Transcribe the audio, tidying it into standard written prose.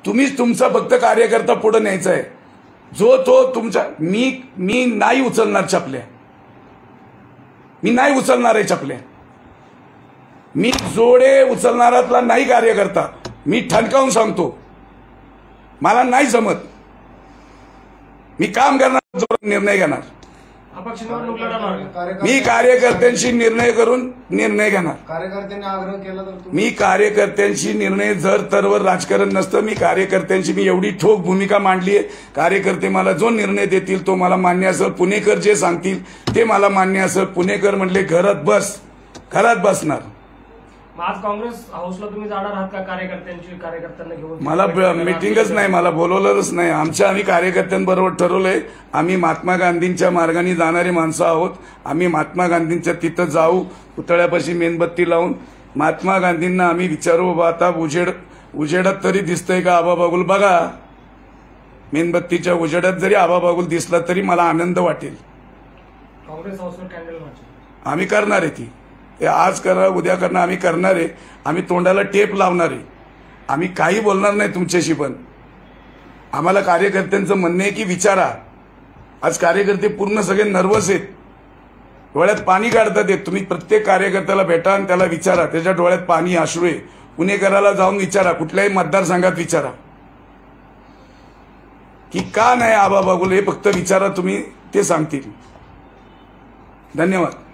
तुम्हीच तुमचा फक्त कार्यकर्ता पुढे न्यायचा आहे, जो तो तुमचा। मी नाही उचलणार चपल्या, मी नाही उचलणार आहे चपल्या, मी जोडे उचलणारातला नाही कार्यकर्ता। मी ठणकावून सांगतो, मला नाही जमत। मी काम करणार, निर्णय घेणार, मी कार्यकर्त्यांशी निर्णय करून निर्णय घेणार। कार्यकर्त्यांनी आग्रह केला तर मी कार्यकर्त्यांशी निर्णय जर तरवर राजकारण नसतं, मी कार्यकर्त्यांची मी एवढी ठोक भूमिका मांडली आहे। कार्यकर्ते मला जो निर्णय देतील तो मला मान्य असेल, पुणेकर जे सांगतील ते मला मान्य असेल। पुणेकर म्हटले घरात बस, घरात बसणार। आज काँग्रेस हाऊसला तुम्ही जाणार आहात का कार्यकर्त्यांना घेऊन? मला मीटिंगच नाही, मला बोलवलंच नाही। आम्ही कार्यकर्त्यांबरोबर ठरवलंय, आम्ही महात्मा गांधींच्या मार्गाने जाणारी माणसं आहोत। आम्ही महात्मा गांधींच्या तिथं जाऊ, पुतळ्यापाशी मेणबत्ती लावून महात्मा गांधींना आम्ही विचारू, बाबा आता उजेडात तरी दिसतंय का आबा बागुल? बघा, मेणबत्तीच्या उजेडात जरी आबा बागुल दिसला तरी मला आनंद वाटेल। काँग्रेस हाऊसवर कॅन्डल मार्च आम्ही करणार आहे ती, ते आज करा उद्या करणार, आम्ही करणार आहे। आम्ही तोंडाला टेप लावणार आहे, आम्ही काही बोलणार नाही तुमच्याशी। पण आम्हाला कार्यकर्त्यांचं म्हणणं आहे की विचारा। आज कार्यकर्ते पूर्ण सगळे नर्वस आहेत, डोळ्यात पाणी काढतात आहेत। तुम्ही प्रत्येक कार्यकर्त्याला भेटा आणि त्याला विचारा, त्याच्या डोळ्यात पाणी अश्रू आहे। पुणेकराला जाऊन विचारा, कुठल्याही मतदारसंघात विचारा की का नाही आबा बागुल, हे फक्त विचारा तुम्ही, ते सांगतील। धन्यवाद।